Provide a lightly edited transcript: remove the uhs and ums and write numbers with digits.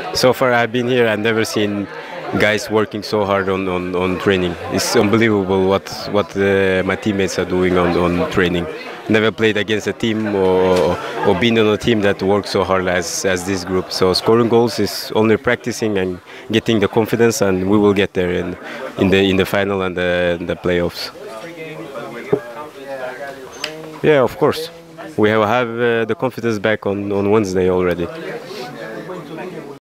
So far I've been here, I've never seen guys working so hard on training. It's unbelievable what my teammates are doing on training. Never played against a team or been on a team that works so hard as this group. So scoring goals is only practicing and getting the confidence, and we will get there in the final and the playoffs. Yeah, of course. We have the confidence back on Wednesday already.